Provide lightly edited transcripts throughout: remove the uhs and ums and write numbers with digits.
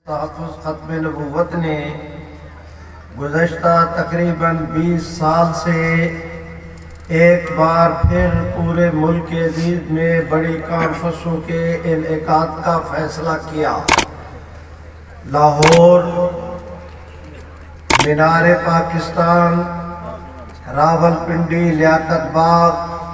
تحفظ ختم نبوت نے گزشتہ تقریباً 20 سال سے ایک بار پھر پورے ملک عزیز میں بڑی کانفرنسوں کے انعقاد کا فیصلہ کیا۔ لاہور، مینار پاکستان، راولپنڈی، لیاقت باغ،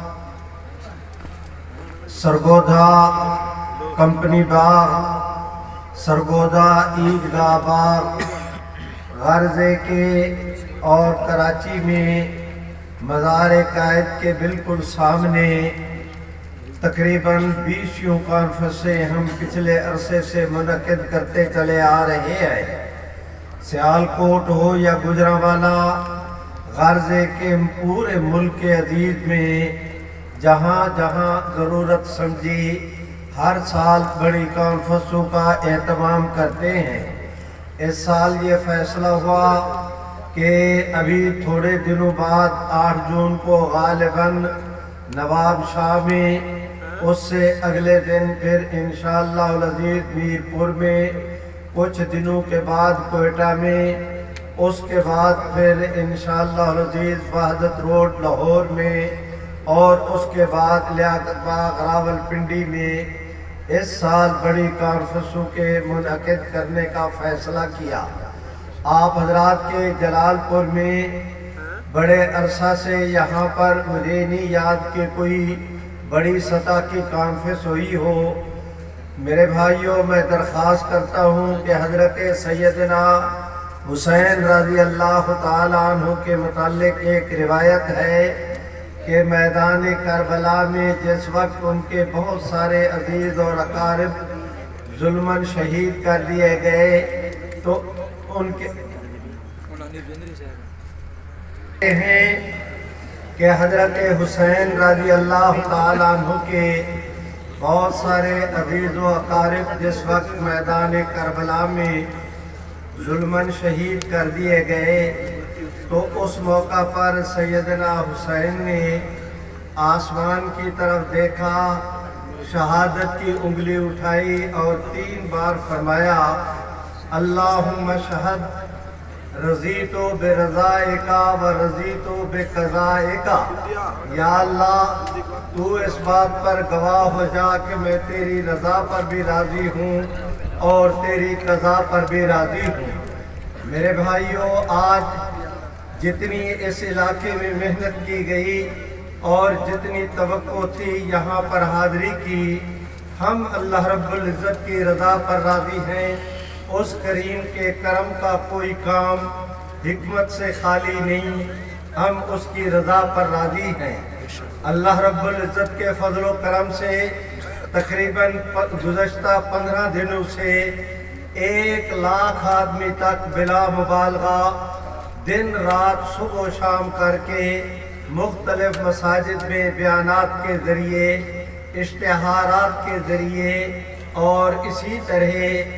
سرگودا کمپنی باغ، سرگودا عیدگاہ باغ، غرضے کے اور کراچی میں مزار قائد کے بالکل سامنے تقریباً 20 کانفرنسیں ہم پچھلے عرصے سے منعقد کرتے چلے آ رہے ہیں۔ سیالکوٹ ہو یا گجرانوالہ، غرضے کے پورے ملک عزیز میں جہاں جہاں ضرورت سمجھی ہر سال بڑی کانفرنسوں کا اہتمام کرتے ہیں۔ اس سال یہ فیصلہ ہوا کہ ابھی تھوڑے دنوں بعد 8 جون کو غالباً نواب شاہ میں، اس سے اگلے دن پھر انشاءاللہ العزیز میرپور میں، کچھ دنوں کے بعد کوئٹہ میں، اس کے بعد پھر انشاءاللہ العزیز وحدت روڈ لاہور میں، اور اس کے بعد لیاقت باغ راولپنڈی میں اس سال بڑی کانفرنسوں کے منعقد کرنے کا فیصلہ کیا۔ آپ حضرات کے جلال پور میں بڑے عرصہ سے یہاں پر مجھے نہیں یاد کہ کوئی بڑی سطح کی کانفرنس ہوئی ہو۔ میرے بھائیوں، میں درخواست کرتا ہوں کہ حضرت سیدنا حسین رضی اللہ تعالیٰ عنہ کے متعلق ایک روایت ہے کہ میدان کربلا میں جس وقت ان کے بہت سارے عزیز اور اقارب ظلماً شہید کر دیے گئے تو ان کے ہیں کہ حضرت حسین رضی اللہ تعالیٰ عنہ کے بہت سارے عزیز و اقارب جس وقت میدان کربلا میں ظلماً شہید کر دیے گئے تو اس موقع پر سیدنا حسین نے آسمان کی طرف دیکھا، شہادت کی انگلی اٹھائی اور 3 بار فرمایا، اللہم شہد رضیت برضائک و رضیت بقضائک۔ یا اللہ، تو اس بات پر گواہ ہو جا کہ میں تیری رضا پر بھی راضی ہوں اور تیری قضا پر بھی راضی ہوں۔ میرے بھائیوں، آج جتنی اس علاقے میں محنت کی گئی اور جتنی توقع تھی یہاں پر حاضری کی، ہم اللہ رب العزت کی رضا پر راضی ہیں۔ اس کریم کے کرم کا کوئی کام حکمت سے خالی نہیں، ہم اس کی رضا پر راضی ہیں۔ اللہ رب العزت کے فضل و کرم سے تقریباً گزشتہ 15 دنوں سے 1 لاکھ آدمی تک بلا مبالغہ دن رات صبح و شام کر کے مختلف مساجد میں بیانات کے ذریعے، اشتہارات کے ذریعے اور اسی طرح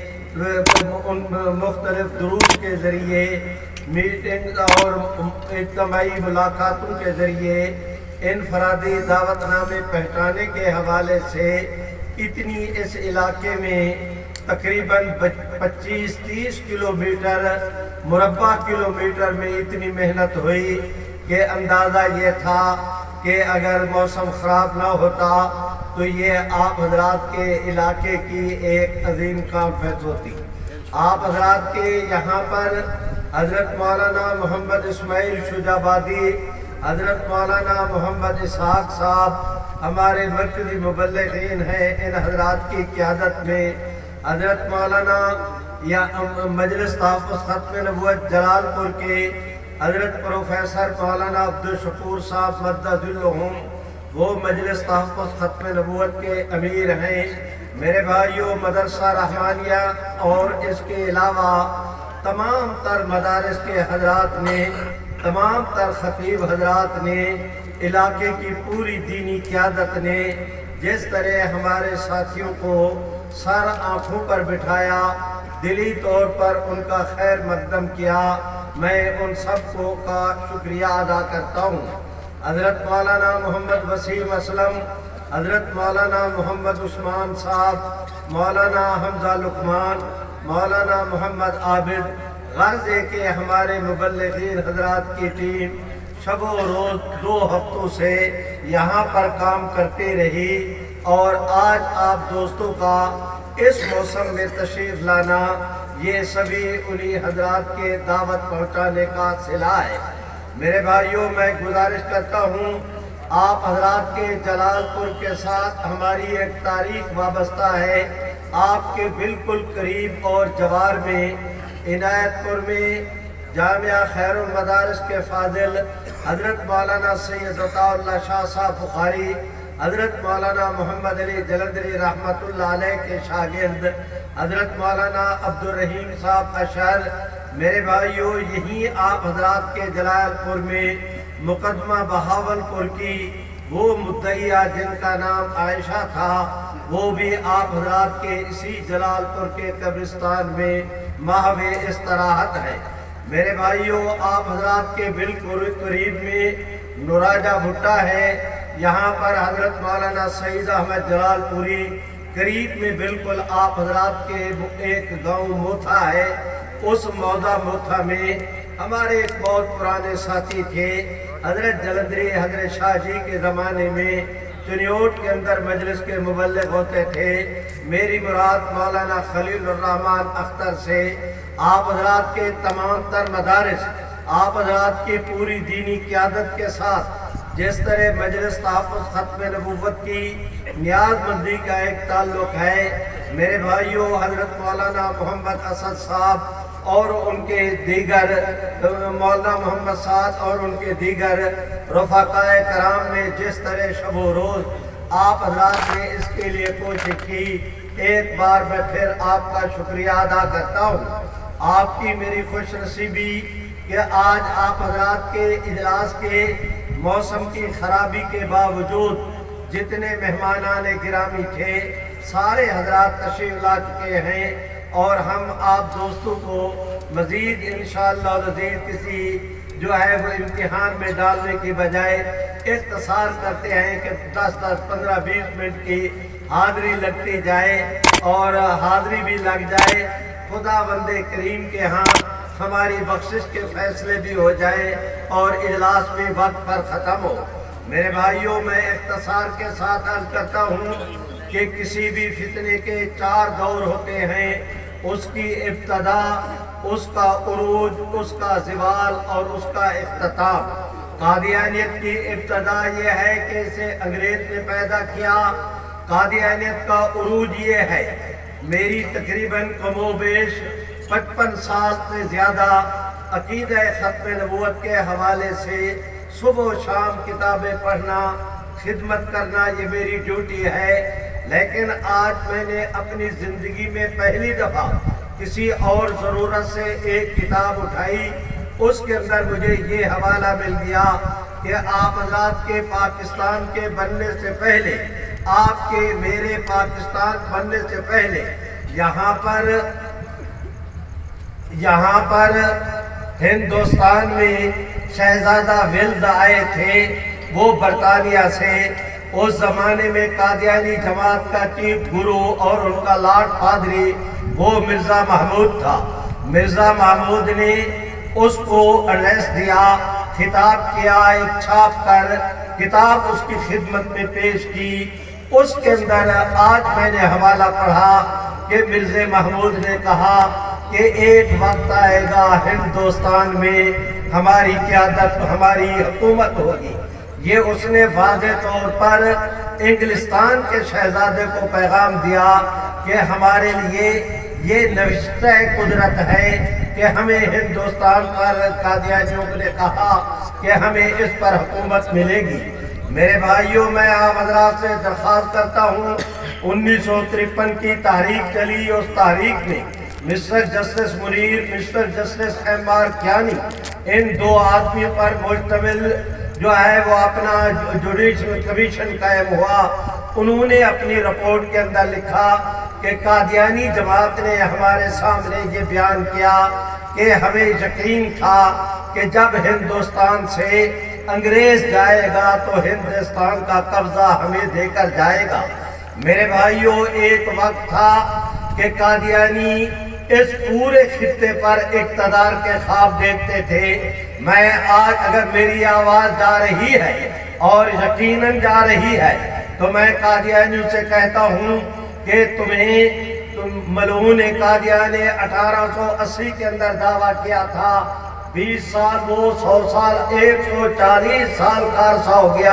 مختلف دروس کے ذریعے، میٹنگ اور اجتماعی ملاقاتوں کے ذریعے، انفرادی دعوت نامے پہنچانے کے حوالے سے اتنی اس علاقے میں تقریباً 25-30 کلومیٹر مربع کلومیٹر میں اتنی محنت ہوئی کہ اندازہ یہ تھا کہ اگر موسم خراب نہ ہوتا تو یہ آپ حضرات کے علاقے کی ایک عظیم کانفرنس ہوتی۔ آپ حضرات کے یہاں پر حضرت مولانا محمد اسماعیل شجابادی، حضرت مولانا محمد اسحاق صاحب ہمارے مرکزی مبلغین ہیں، ان حضرات کی قیادت میں حضرت مولانا یا مجلس تحفظ ختم نبوت جلال پور کے حضرت پروفیسر مولانا عبدالشکور صاحب مددلہم، وہ مجلس تحفظ ختم نبوت کے امیر ہیں۔ میرے بھائیوں، مدرسہ رحمانیہ اور اس کے علاوہ تمام تر مدارس کے حضرات نے، تمام تر خطیب حضرات نے، علاقے کی پوری دینی قیادت نے جس طرح ہمارے ساتھیوں کو سر آنکھوں پر بٹھایا، دلی طور پر ان کا خیر مقدم کیا، میں ان سب کو کا شکریہ ادا کرتا ہوں۔ حضرت مولانا محمد وسیم اسلم، حضرت مولانا محمد عثمان صاحب، مولانا حمزہ لقمان، مولانا محمد عابد، غرض ہے کہ ہمارے مبلغین حضرات کی ٹیم شب و روز 2 ہفتوں سے یہاں پر کام کرتے رہی، اور آج آپ دوستوں کا اس موسم میں تشریف لانا یہ سبھی انہی حضرات کے دعوت پہنچانے کا صلہ ہے۔ میرے بھائیوں، میں گزارش کرتا ہوں، آپ حضرات کے جلال پور کے ساتھ ہماری ایک تاریخ وابستہ ہے۔ آپ کے بالکل قریب اور جوار میں عنایت پور میں جامعہ خیر المدارس کے فاضل حضرت مولانا سید عطا اللہ شاہ صاحب بخاری، حضرت مولانا محمد علی جلندری رحمت اللہ علیہ کے شاگرد حضرت مولانا عبد الرحیم صاحب اشعر، میرے بھائیوں یہی آپ حضرات کے جلال پور میں مقدمہ بہاول پور کی وہ مدعیہ جن کا نام عائشہ تھا، وہ بھی آپ حضرات کے اسی جلال پور کے قبرستان میں محو استراحت ہے۔ میرے بھائیوں، آپ حضرات کے بالکل قریب میں نوراجہ بھٹا ہے، یہاں پر حضرت مولانا سعید احمد جلال پوری، قریب میں بالکل آپ حضرات کے ایک گاؤں موتھا ہے، اس موضع موتھا میں ہمارے ایک بہت پرانے ساتھی تھے، حضرت جلندری حضرت شاہ جی کے زمانے میں چنیوٹ کے اندر مجلس کے مبلغ ہوتے تھے۔ میری مراد مولانا خلیل الرحمن اختر سے آپ حضرات کے تمام تر مدارس، آپ حضرات کی پوری دینی قیادت کے ساتھ جس طرح مجلس تحفظ ختم نبوت کی نیاز مندی کا ایک تعلق ہے، میرے بھائیوں حضرت مولانا محمد اسد صاحب اور ان کے دیگر مولانا محمد سعد اور ان کے دیگر رفقاء کرام نے جس طرح شب و روز آپ حضرات نے اس کے لیے کوشش کی، ایک بار میں پھر آپ کا شکریہ ادا کرتا ہوں۔ آپ کی میری خوش نصیبی کہ آج آپ حضرات کے اجلاس کے موسم کی خرابی کے باوجود جتنے مہمانان گرامی تھے سارے حضرات تشریف لا چکے ہیں، اور ہم آپ دوستوں کو مزید انشاءاللہ العزیز کسی جو ہے وہ امتحان میں ڈالنے کی بجائے اختصار کرتے ہیں کہ 10-15-20 منٹ کی حاضری لگتی جائے اور حاضری بھی لگ جائے، خدا بند کریم کے ہاں ہماری بخشش کے فیصلے بھی ہو جائے اور اجلاس بھی وقت پر ختم ہو۔ میرے بھائیوں، میں اختصار کے ساتھ عرض کرتا ہوں کہ کسی بھی فتنے کے 4 دور ہوتے ہیں، اس کی ابتدا، اس کا عروج، اس کا زوال اور اس کا اختتام۔ قادیانیت کی ابتدا یہ ہے کہ اسے انگریز نے پیدا کیا، قادیانیت کا عروج یہ ہے، میری تقریباً کم و بیش 55 سال سے زیادہ عقیدہ ختم نبوت کے حوالے سے صبح و شام کتابیں پڑھنا، خدمت کرنا یہ میری ڈیوٹی ہے، لیکن آج میں نے اپنی زندگی میں پہلی دفعہ کسی اور ضرورت سے ایک کتاب اٹھائی، اس کے اندر مجھے یہ حوالہ مل گیا کہ آپ حضرات کے پاکستان کے بننے سے پہلے، آپ کے میرے پاکستان بننے سے پہلے یہاں پر ہندوستان میں شہزادہ ولد آئے تھے، وہ برطانیہ سے۔ اس زمانے میں قادیانی جماعت کا چیف گرو اور ان کا لارڈ پادری وہ مرزا محمود تھا۔ مرزا محمود نے اس کو ایڈریس دیا، خطاب کیا، ایک چھاپ کر کتاب اس کی خدمت میں پیش کی۔ اس کے اندر آج میں نے حوالہ پڑھا کہ مرزا محمود نے کہا کہ ایک وقت آئے گا ہندوستان میں ہماری قیادت، ہماری حکومت ہوگی۔ یہ اس نے واضح طور پر انگلستان کے شہزادے کو پیغام دیا کہ ہمارے لیے یہ نوشتہ قدرت ہے کہ ہمیں ہندوستان پر قادیانیوں نے کہا کہ ہمیں اس پر حکومت ملے گی۔ میرے بھائیوں، میں آپ حضرات سے درخواست کرتا ہوں، 1953 کی تحریک چلی، اس تحریک میں mister justice Munir, mister justice M R Kayani, ان 2 آدمیوں پر مشتمل جو ہے وہ اپنا جوڈیشل کمیشن قائم ہوا۔ انہوں نے اپنی رپورٹ کے اندر لکھا کہ قادیانی جماعت نے ہمارے سامنے یہ بیان کیا کہ ہمیں یقین تھا کہ جب ہندوستان سے انگریز جائے گا تو ہندوستان کا قبضہ ہمیں دے کر جائے گا۔ میرے بھائیوں، ایک وقت تھا کہ قادیانی اس پورے خطے پر اقتدار کے خواب دیکھتے تھے۔ میں آج اگر میری آواز جا رہی ہے اور یقیناً جا رہی ہے تو میں قادیانیوں سے کہتا ہوں کہ تم ملعون قادیان نے 1880 کے اندر دعویٰ کیا تھا 20 سال وہ 100 سال 140 سال کا عرصہ ہو گیا۔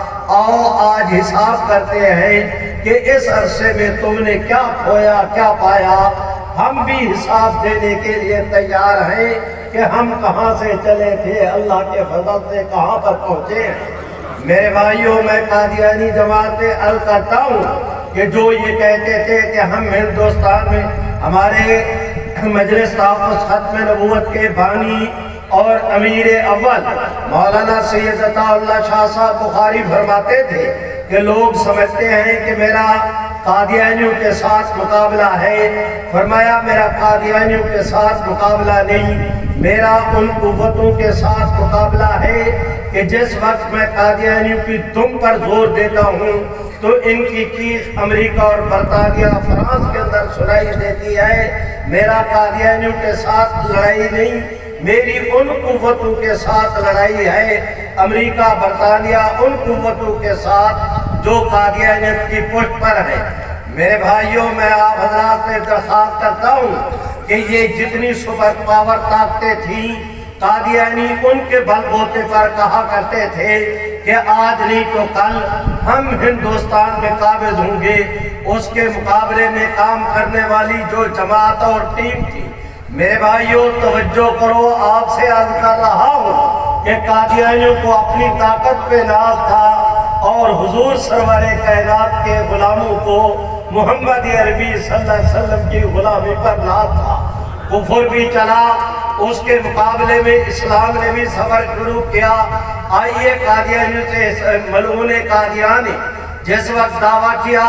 آؤ آج حساب کرتے ہیں کہ اس عرصے میں تم نے کیا کھویا کیا پایا۔ ہم بھی حساب دینے کے لیے تیار ہیں کہ ہم کہاں سے چلے تھے، اللہ کے فضل سے کہاں پر پہنچے ہیں۔ میرے بھائیوں، میں قادیانی جماعت سے عرض کرتا ہوں کہ جو یہ کہتے تھے کہ ہم ہندوستان میں ہمارے مجلس تحفظ ختم نبوت کے بانی اور امیر اول مولانا سید عطا اللہ شاہ صاحب بخاری فرماتے تھے کہ لوگ سمجھتے ہیں کہ میرا قادیانیوں کے ساتھ مقابلہ ہے۔ فرمایا میرا قادیانیوں کے ساتھ مقابلہ نہیں، میرا ان قوتوں کے ساتھ مقابلہ ہے کہ جس وقت میں قادیانیوں کی دم پر زور دیتا ہوں تو ان کی چیخ امریکہ اور برطانیہ فرانس کے اندر سنائی دیتی ہے۔ میرا قادیانیوں کے ساتھ لڑائی نہیں، میری ان قوتوں کے ساتھ لڑائی ہے، امریکہ برطانیہ ان قوتوں کے ساتھ جو قادیانیت کی پشت پر ہے۔ میرے بھائیوں، میں آپ حضرات سے درخواست کرتا ہوں کہ یہ جتنی سپر پاور طاقتیں تھیں، قادیانی ان کے بل بوتے پر کہا کرتے تھے کہ آج نہیں تو کل ہم ہندوستان میں قابض ہوں گے۔ اس کے مقابلے میں کام کرنے والی جو جماعت اور ٹیم تھی، میرے بھائیوں توجہ کرو، آپ سے عرض کر رہا ہوں کہ قادیانیوں کو اپنی طاقت پہ ناز تھا اور حضور سرور کائنات کے غلاموں کو محمد عربی صلی اللہ علیہ وسلم کی غلامی پر ناز تھا۔ کفر بھی چلا، اس کے مقابلے میں اسلام نے بھی سفر شروع کیا۔ آئیے قادیانیوں سے ملعون قادیانی جس وقت دعویٰ کیا،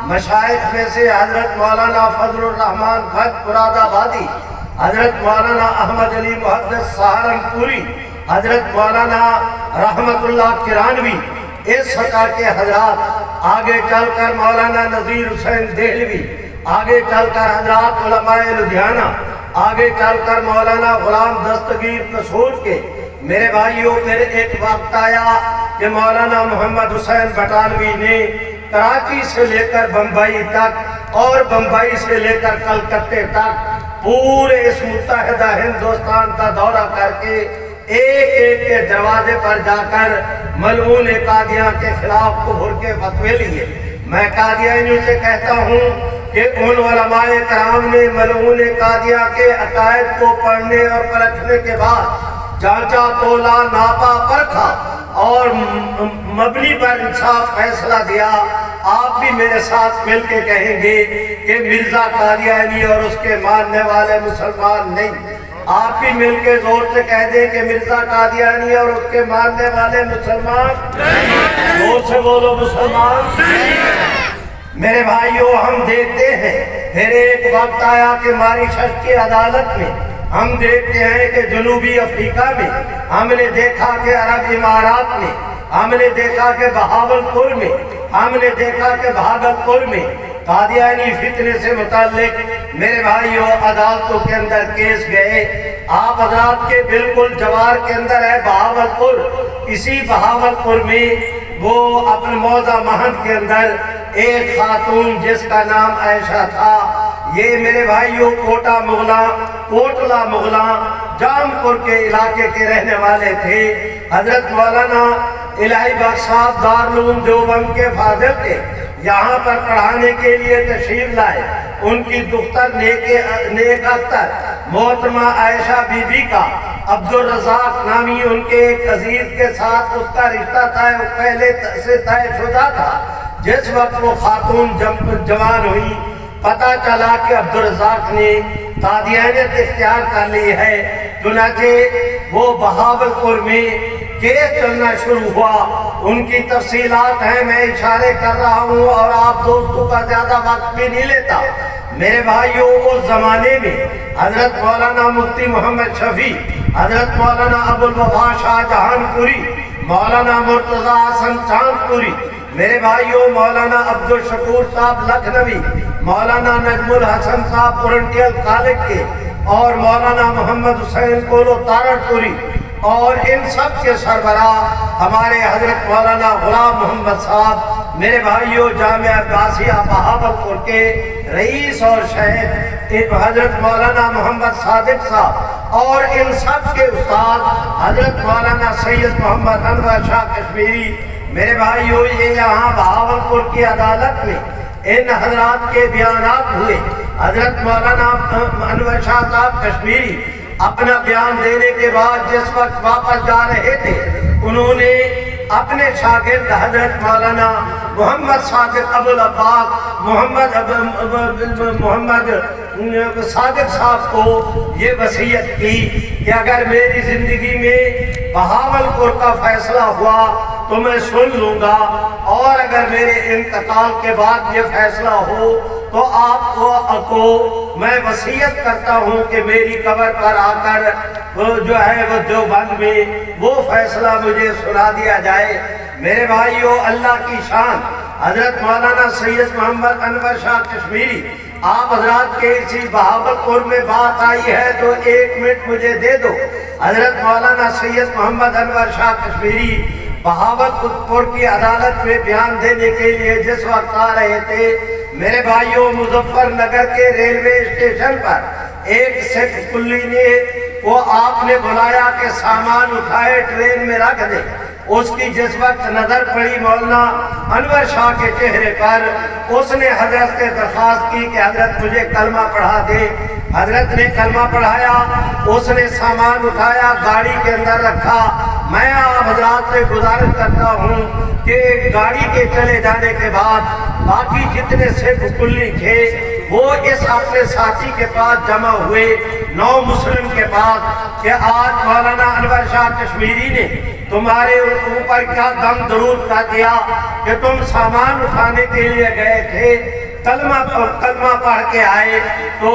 مشائخ میں سے حضرت مولانا فضل الرحمن بھٹ مراد آبادی، حضرت مولانا احمد علی محدث سہارنپوری، حضرت مولانا رحمت اللہ کرانوی، اس فقہ کے حضرات، آگے چل کر مولانا نذیر حسین دہلوی، آگے چل کر حضرات علماء لدھیانہ، آگے چل کر مولانا غلام دستگیر قصور کے۔ میرے بھائیوں، پھر ایک وقت آیا کہ مولانا محمد حسین بٹالوی نے کراچی سے لے کر بمبئی تک اور بمبئی سے لے کر کلکتے تک پورے اس متحدہ ہندوستان کا دورہ کر کے ایک ایک کے دروازے پر جا کر ملعون قادیان کے خلاف کفر کے فتوے لیے۔ میں قادیانیوں سے کہتا ہوں کہ ان علماء کرام نے ملعون قادیان کے عقائد کو پڑھنے اور پرکھنے کے بعد جانچا تولا ناپا پرکھا اور مبنی پر انصاف فیصلہ دیا۔ آپ بھی میرے ساتھ مل کے کہیں گے کہ مرزا قادیانی اور اس کے ماننے والے مسلمان نہیں۔ آپ بھی مل کے زور سے کہہ دیں کہ مرزا قادیانی اور اس کے ماننے والے مسلمان نہیں۔ زور سے بولو مسلمان نہیں۔ میرے بھائیوں، ہم دیکھتے ہیں پھر ایک وقت آیا کہ ماریشس کی عدالت میں ہم دیکھتے ہیں کہ جنوبی افریقہ میں ہم نے دیکھا کہ عرب امارات میں ہم نے دیکھا کہ بہاولپور میں ہم نے دیکھا کہ بھاگلپور میں قادیانی فتنے سے متعلق میرے بھائیوں عدالتوں کے اندر کیس گئے۔ آپ حضرات کے بالکل جوار کے اندر ہے بہاولپور، اسی بہاولپور میں وہ اپنے موضع مہند کے اندر ایک خاتون جس کا نام عائشہ تھا، یہ میرے بھائیوں کوٹلا مغلاں جام پور کے علاقے کے رہنے والے تھے۔ حضرت مولانا الہی بخش صاحب دارالعلوم دیوبند کے فاضل تھے، یہاں پر پڑھانے کے لیے تشریف لائے۔ ان کی دختر نیک اختر محترمہ عائشہ بی بی کا عبدالرزاق نامی ان کے ایک عزیز کے ساتھ اس کا رشتہ پہلے سے طے شدہ تھا۔ جس وقت وہ خاتون جوان ہوئی، پتہ چلا کہ عبدالرزاق نے قادیانیت اختیار کر لی ہے، چنانچہ وہ بہاولپور میں کیس چلنا شروع ہوا۔ ان کی تفصیلات ہیں، میں اشارے کر رہا ہوں اور آپ دوستوں کا زیادہ وقت بھی نہیں لیتا۔ میرے بھائیوں، اس زمانے میں حضرت مولانا مفتی محمد شفیع، حضرت مولانا ابوالوفا شاہ جہان پوری، مولانا مرتضی حسن چاند پوری، میرے بھائیوں مولانا عبدالشکور صاحب لکھنوی، مولانا نجم الحسن صاحب اورنٹیل کالج کے، اور مولانا محمد حسین کولو تارڑپوری، اور ان سب کے سربراہ ہمارے حضرت مولانا غلام محمد صاحب، میرے بھائیوں جامعہ عباسیہ بہاولپور کے رئیس اور شہید حضرت مولانا محمد صادق صاحب، اور ان سب کے استاد حضرت مولانا سید محمد انور شاہ کشمیری، میرے بھائیوں یہ یہاں بہاولپور کی عدالت میں ان حضرات کے بیانات ہوئے۔ حضرت مولانا انور شاہ صاحب کشمیری اپنا بیان دینے کے بعد جس وقت واپس جا رہے تھے، انہوں نے اپنے شاگرد حضرت مولانا محمد صادق ابوالعباس محمد صادق صاحب کو یہ وصیت کی کہ اگر میری زندگی میں بہاولپور کا فیصلہ ہوا تو میں سن لوں گا، اور اگر میرے انتقال کے بعد یہ فیصلہ ہو تو آپ کو میں وصیت کرتا ہوں کہ میری قبر پر آ کر جو ہے وہ دیوبند میں وہ فیصلہ مجھے سنا دیا جائے۔ میرے بھائیوں اللہ کی شان حضرت مولانا سید محمد انور شاہ کشمیری، آپ حضرات کے اسی بہاولپور میں بات آئی ہے تو 1 منٹ مجھے دے دو۔ حضرت مولانا سید محمد انور شاہ کشمیری بہاولپور کی عدالت میں بیان دینے کے لیے جس وقت آ رہے تھے، میرے بھائیوں مظفر نگر کے ریلوے اسٹیشن پر ایک سکھ کلی نے وہ آپ نے بلایا کہ سامان اٹھائے ٹرین میں رکھ دے۔ اس کی جس وقت نظر پڑی مولانا انور شاہ کے چہرے پر، اس نے حضرت سے درخواست کی کہ حضرت مجھے کلمہ پڑھا دے۔ حضرت نے کلمہ پڑھایا، اس نے سامان اٹھایا گاڑی کے اندر رکھا۔ میں آپ حضرات سے گزارش کرتا ہوں کہ گاڑی کے چلے جانے کے بعد باقی جتنے سکھ کلی تھے وہ اس اپنے ساتھی کے پاس جمع ہوئے، نو مسلم کے پاس، کہ آج مولانا انور شاہ کشمیری نے تمہارے اوپر کیا دم درود کا دیا کہ تم سامان اٹھانے کے لیے گئے تھے، کلمہ پڑھ کے آئے، تو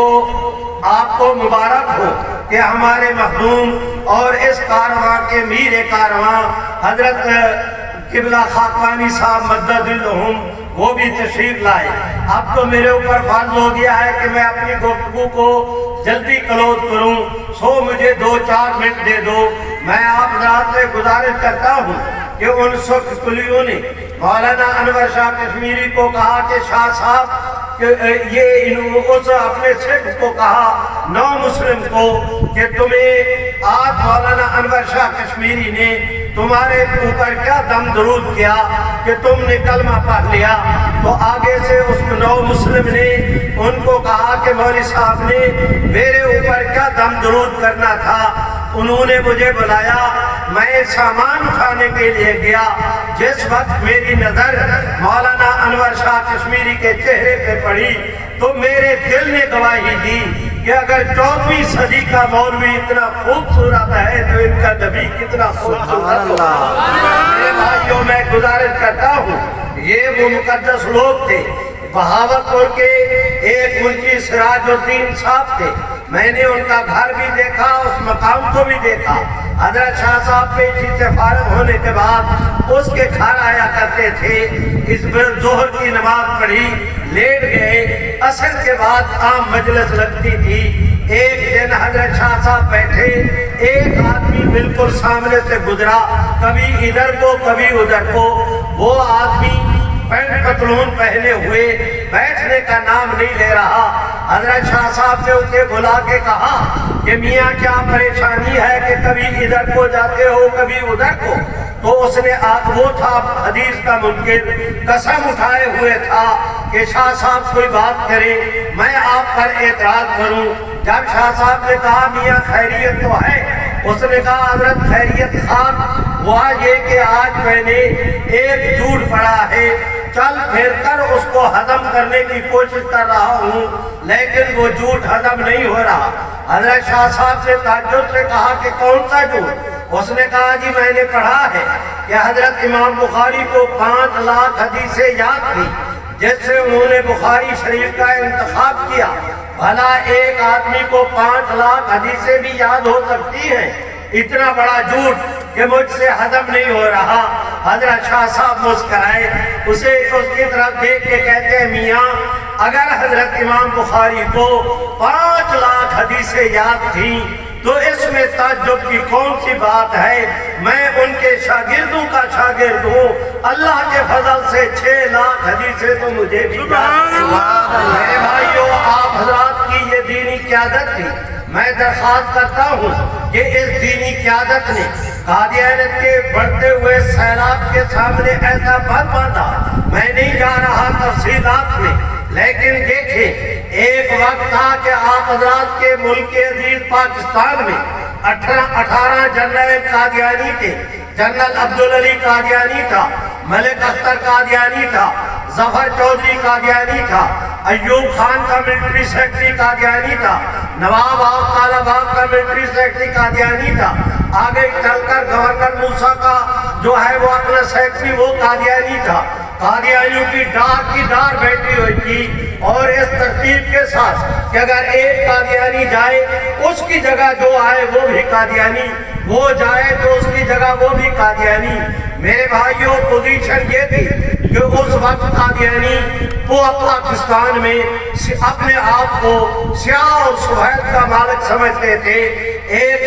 آپ کو مبارک ہو کہ ہمارے مخدوم اور اس کارواں کے میر کارواں حضرت قبلہ خاقانی صاحب مدد الہم وہ بھی تشریف لائے۔ اب تو میرے اوپر فرض ہو گیا ہے کہ میں اپنی گفتگو کو جلدی کلوز کروں، سو مجھے 2-4 منٹ دے دو۔ میں آپ حضرات سے گزارش کرتا ہوں کہ ان سکھ کلیوں نے مولانا انور شاہ کشمیری کو کہا کہ شاہ صاحب یہ اس اپنے سکھ کو کہا، نو مسلم کو، کہ تمہیں آج مولانا انور شاہ کشمیری نے تمہارے اوپر کیا دم درود کیا کہ تم نے کلمہ پڑھ لیا۔ تو آگے سے اس نو مسلم نے ان کو کہا کہ مولوی صاحب نے میرے اوپر کیا دم درود کرنا تھا، انہوں نے مجھے بلایا، میں سامان اٹھانے کے لیے گیا، جس وقت میری نظر مولانا انور شاہ کشمیری کے چہرے پہ پڑی تو میرے دل نے گواہی دی کہ اگر 14ویں صدی کا مولوی اتنا خوبصورت ہے تو ان کا نبی کتنا خوبصورت ہوگا۔ میرے بھائیوں میں گزارش کرتا ہوں، یہ وہ مقدس لوگ تھے۔ بہاولپور کے ایک منشی سراج الدین صاحب تھے، میں نے ان کا گھر بھی دیکھا، اس مقام کو بھی دیکھا۔ حضرت شاہ صاحب پیشی سے فارغ ہونے کے بعد اس کے گھر آیا کرتے تھے، اس پر ظہر کی نماز پڑھی، لیٹ گئے، عصر کے بعد عام مجلس لگتی تھی۔ ایک دن حضرت شاہ صاحب بیٹھے، ایک آدمی بالکل سامنے سے گزرا، کبھی ادھر کو کبھی ادھر کو، وہ آدمی پینٹ پتلون پہنے ہوئے بیٹھنے کا نام نہیں لے رہا۔ حضرت شاہ صاحب نے اسے بلا کے کہا کہ میاں کیا پریشانی ہے کہ کبھی ادھر کو جاتے ہو کبھی ادھر کو؟ تو اس نے وہ تھا حدیث کا منکر، قسم اٹھائے ہوئے تھا کہ شاہ صاحب کوئی بات کریں میں آپ پر اعتراض کروں۔ جب شاہ صاحب نے کہا میاں خیریت تو ہے، اس نے کہا حضرت خیریت خان ہوا یہ کہ آج میں نے ایک جھوٹ پڑا ہے، چل پھر کر اس کو ہضم کرنے کی کوشش کر رہا ہوں لیکن وہ جھوٹ ہضم نہیں ہو رہا۔ حضرت شاہ صاحب سے تعجب سے کہا کہ کون سا جھوٹ؟ اس نے کہا جی میں نے پڑھا ہے کہ حضرت امام بخاری کو 5 لاکھ حدیثیں یاد تھی جس سے انہوں نے بخاری شریف کا انتخاب کیا۔ بھلا ایک آدمی کو 5 لاکھ حدیثیں بھی یاد ہو سکتی ہیں؟ اتنا بڑا جھوٹ کہ مجھ سے ہضم نہیں ہو رہا۔ حضرت شاہ صاحب مسکرائے، اسے اس کی طرف دیکھ کے کہتے ہیں میاں اگر حضرت امام بخاری کو 5 لاکھ حدیثیں یاد تھیں تو اس میں تعجب کی کون سی بات ہے؟ میں ان کے شاگردوں کا شاگرد ہوں، اللہ کے فضل سے 6 لاکھ حدیثیں تو مجھے بھی یاد ہیں۔ میرے بھائیو، آپ حضرات کی یہ دینی قیادت تھی۔ میں درخواست کرتا ہوں کہ اس دینی قیادت نے قادیانیت کے بڑھتے ہوئے سیلاب کے سامنے ایسا بر باندھا، میں نہیں جا رہا تفصیلات میں، لیکن دیکھیں ایک وقت تھا کہ آپ حضرات کے ملک عزیز پاکستان میں 18 جنرل قادیانی تھے۔ جنرل عبدالعلی قادیانی تھا، ملک اختر قادیانی تھا، ظفر چودھری قادیانی تھا، ایوب خان کا ملٹری سیکٹری قادیانی تھا، نواب آف طالبان کا ملٹری سیکٹری قادیانی تھا، آگے چل کر گورنر موسیٰ کا جو ہے وہ اپنا سیکٹری وہ قادیانی تھا۔ قادیانیوں کی ڈار بیٹھی ہوئی تھی، اور اس ترتیب کے ساتھ کہ اگر ایک قادیانی جائے اس کی جگہ جو آئے وہ بھی قادیانی، وہ جائے تو اس کی جگہ وہ بھی قادیانی۔ میرے بھائیوں، پوزیشن یہ تھی کہ اس وقت قادیانی وہ پاکستان میں اپنے آپ کو سیاہ اور سفید کا مالک سمجھتے تھے۔ ایک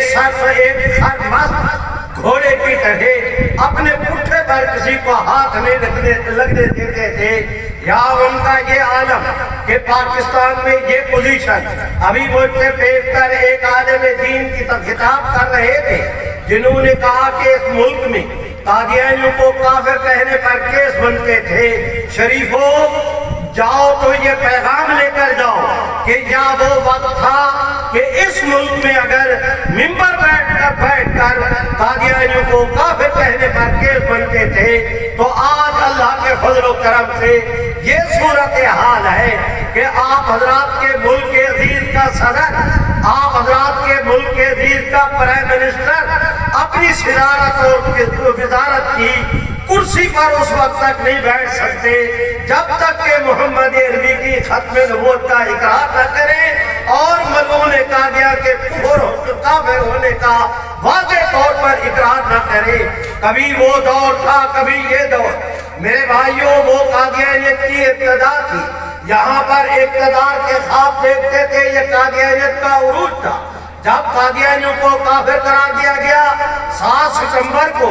مست گھوڑے کی طرح اپنے پٹھے پر کسی کو ہاتھ نہیں لگنے دیتے تھے، یا ان کا یہ عالم کہ پاکستان میں یہ پوزیشن ابھی مجھ سے پیش کر ایک عالم دین کی خطاب کر رہے تھے جنہوں نے کہا کہ اس ملک میں قادیانیوں کو کافر کہنے پر کیس بنتے تھے۔ شریفوں، جاؤ تو یہ پیغام لے کر جاؤ کہ یا وہ وقت تھا کہ اس ملک میں اگر ممبر بیٹھ کر قادیانیوں کو کافر کہنے پر کیس بنتے تھے، تو آج اللہ کے فضل و کرم سے یہ صورتحال ہے کہ آپ حضرات کے ملک عزیز کا صدر، آپ حضرات کے ملک عزیز کا پرائم منسٹر اپنی صدارت اور وزارت کی کرسی پر اس وقت تک نہیں بیٹھ سکتے جب تک کہ محمد عربی کی ختم نبوت کا اقرار نہ کریں اور ملعون قادیاں کے کافر ہونے کا واضح طور پر اقرار نہ کریں۔ کبھی وہ دور تھا، کبھی یہ دور۔ میرے بھائیوں، وہ قادیانیت کی ابتدا تھی، یہاں پر اقتدار کے خواب دیکھتے تھے، یہ قادیانیت کا عروج تھا۔ جب قادیانیوں کو کافر قرار دیا گیا 7 ستمبر کو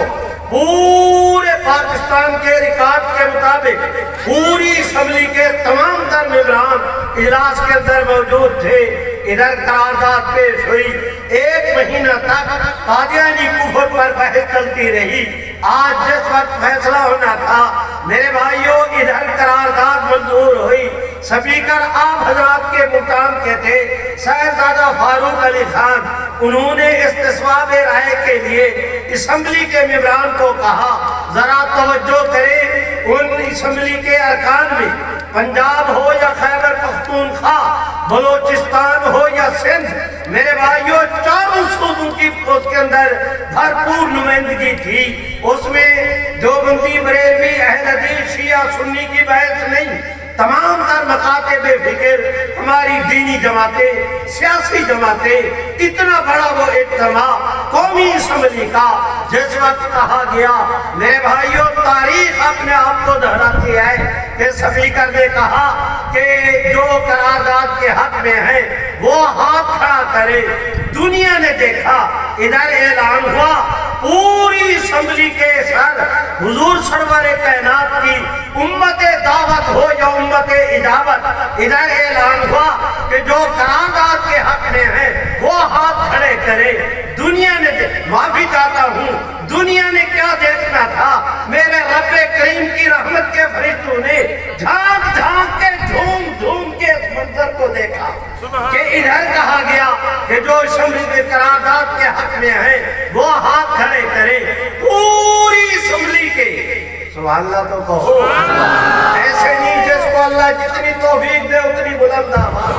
پورے پاکستان کے ریکارڈ کے مطابق پوری اسمبلی کے تمام تر ممبران اجلاس کے اندر موجود تھے۔ ادھر قرارداد پیش ہوئی، 1 مہینہ تک قادیانی کفر پر بحث چلتی رہی۔ آج جس وقت فیصلہ ہونا تھا میرے بھائیوں، ادھر قرارداد منظور ہوئی۔ سپیکر آپ حضرات کے مقام کے تھے صاحبزادہ فاروق علی خان، انہوں نے استصواب رائے کے لیے اسمبلی کے ممبران کو کہا ذرا توجہ کریں، ان اسمبلی کے ارکان میں پنجاب ہو یا خیبر پختونخوا، بلوچستان ہو یا سندھ، میرے بھائیوں 4 صوبوں کی اس کے اندر بھرپور نمائندگی تھی۔ اس میں دیوبندی، بریلوی، اہل حدیث، شیعہ، سنی کی بحث نہیں، تمام تر مکاتب فکر، ہماری دینی جماعتیں، سیاسی جماعتیں، اتنا بڑا وہ اجتماع قومی اسمبلی کا جس وقت کہا گیا، میرے بھائیوں تاریخ اپنے آپ کو دہراتی ہے کہ سپیکر نے کہا کہ جو قرارداد کے حق میں ہیں وہ ہاتھ کھڑا کرے۔ دنیا نے دیکھا، ادھر اعلان ہوا، پوری اسمبلی کے سر حضور سرور کائنات کی امت دعوت ہو یا امت اجابت، ادھر اعلان ہوا کہ جو قرارداد کے حق میں ہیں وہ ہاتھ کھڑے کرے۔ دنیا نے معافی چاہتا ہوں، دنیا نے کیا دیکھنا تھا؟ میرے رب کریم کی رحمت کے فرشتوں نے جھانک جھانک کے جھوم کے اس منظر کو دیکھا کہ ادھر کہا گیا کہ جو اسمبلی کے قرارداد کے حق میں ہیں وہ ہاتھ کھڑے کرے۔ پوری اسمبلی کے سبحان اللہ تو کہو، ایسے نہیں جس کو اللہ جتنی توفیق دے اتنی بلند آواز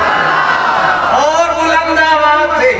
اور بلند آواز دے۔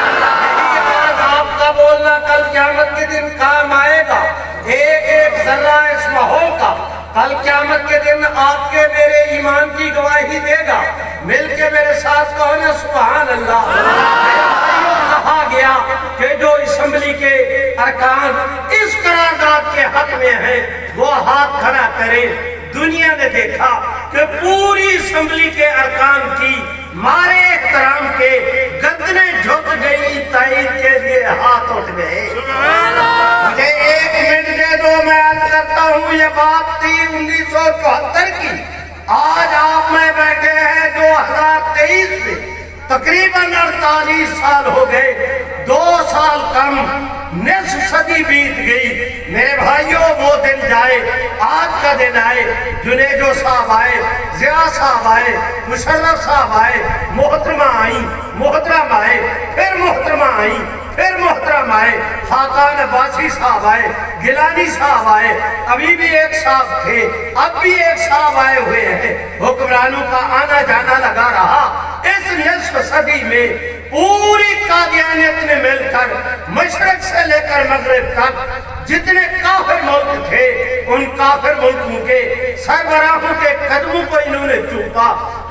آپ کا بولنا کل قیامت کے دن کام آئے گا، ایک ذرہ اس ماحول کا کل قیامت کے دن آپ کے میرے ایمان کی گواہی دے گا۔ مل کے میرے ساتھ کہو نا سبحان اللہ۔ کہا گیا کہ جو اسمبلی کے ارکان اس قرارداد کے حق میں ہیں وہ ہاتھ کھڑا کرے۔ دنیا نے دیکھا کہ پوری اسمبلی کے ارکان کی مارے احترام کے گردنیں جھک گئی، تائید کے لیے ہاتھ اٹھ گئے۔ مجھے 1 منٹ دے دو، میں عرض کرتا ہوں یہ بات تھی 1974 کی۔ آج آپ میں بیٹھے ہیں 2023 میں، تقریباً 48 سال ہو گئے، 2 سال کم، نصف صدی بیت گئی۔ میرے بھائیوں وہ دن جائے، آج کا دن آئے، جنیجو صاحب آئے، ضیاء صاحب آئے، مشرف صاحب آئے، محترمہ آئیں، محترم آئے، پھر محترمہ آئیں، پھر محترم آئے، خاقان عباسی صاحب آئے، گیلانی صاحب آئے، ابھی بھی ایک صاحب تھے، اب بھی ایک صاحب آئے ہوئے ہیں۔ حکمرانوں کا آنا جانا لگا رہا۔ اس نصف صدی میں پوری قادیانیت نے مل کر مشرق سے لے کر مغرب تک جتنے کافر ملک تھے، ان کافر ملکوں کے سربراہوں کے قدموں کو انہوں نے چوما،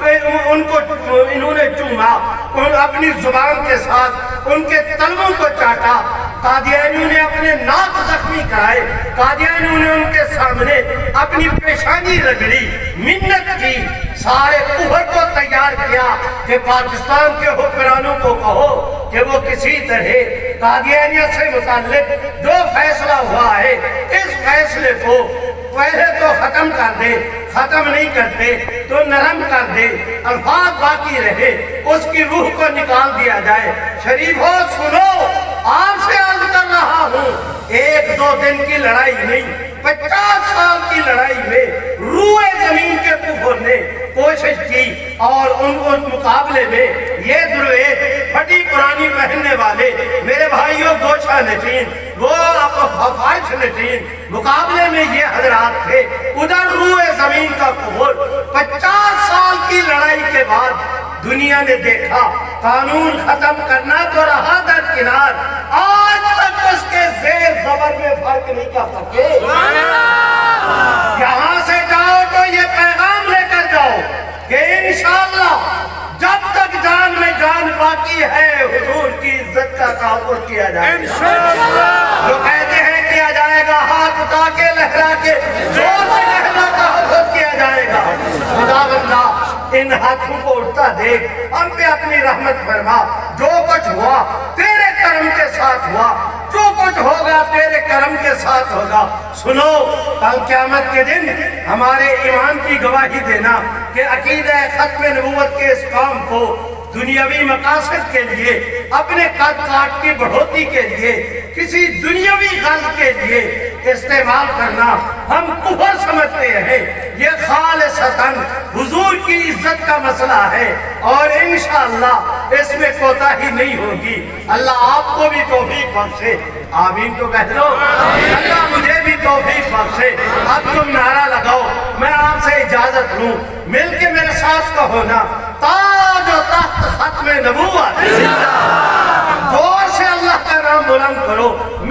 انہوں نے چوما، اپنی زبان کے ساتھ ان کے تلووں کو چاٹا۔ قادیانیوں نے اپنے ناک زخمی کرائے، قادیانیوں نے ان کے سامنے اپنی پیشانی رگڑی، منت کی، سارے کفر کو تیار کیا کہ پاکستان کے حکمرانوں کو کہو کہ وہ کسی طرح قادیانیت سے متعلق جو فیصلہ ہوا ہے اس فیصلے کو پہلے تو ختم کر دے، ختم نہیں کرتے تو نرم کر دے، الفاظ باقی رہے، اس کی روح کو نکال دیا جائے۔ شریفوں سنو، آپ سے عرض کر رہا ہوں، 1-2 دن کی لڑائی نہیں، 50 سال کی لڑائی میں روئے زمین کے کفر نے کوشش کی، اور ان مقابلے میں یہ درویش پھٹی پرانی پہننے والے میرے بھائیوں گوشہ نشین، وہ فارش نشین، مقابلے میں یہ حضرات تھے۔ ادھر روئے زمین کا کفر 50 سال کی لڑائی کے بعد دنیا نے دیکھا قانون ختم کرنا تو رہا درکنار، آج تک اس کے زیر زبر میں فرق نہیں کر سکے۔ یہاں سے جاؤ تو یہ پیغام لے کر جاؤ کہ انشاءاللہ جب تک جان میں جان باقی ہے حضور کی عزت کا تحفظ کیا جائے گا۔ جو کہتے ہیں کیا جائے گا، ہاتھ اٹھا کے لہرا کے زور سے لہرا تحفظ کیا جائے گا۔ خدا بندہ ان ہاتھوں کو اٹھتا دیکھ، ہم پہ اپنی رحمت فرما۔ جو کچھ ہوا تیرے کرم کے ساتھ ہوا، جو کچھ ہوگا تیرے کرم کے ساتھ ہوگا۔ سنو، کل قیامت کے دن ہمارے ایمان کی گواہی دینا کہ عقیدہ ختم نبوت کے اس کام کو دنیاوی مقاصد کے لیے، اپنے قد کاٹ کی بڑھوتی کے لیے، کسی دنیاوی غرض کے لیے استعمال کرنا ہم کفر سمجھتے ہیں۔ یہ خالصتاً حضور کی عزت کا مسئلہ ہے، اور انشاءاللہ اس میں کوتاہی نہیں ہوگی۔ اللہ آپ کو بھی توفیق بخشے، آمین تو کہہ دو۔ اللہ مجھے بھی توفیق بخشے۔ اب تم نعرہ لگاؤ، میں آپ سے اجازت لوں، مل کے میرے ساتھ کا ہونا تاج و تخت ختم نبوت، زور سے اللہ کا نام بلند کرو۔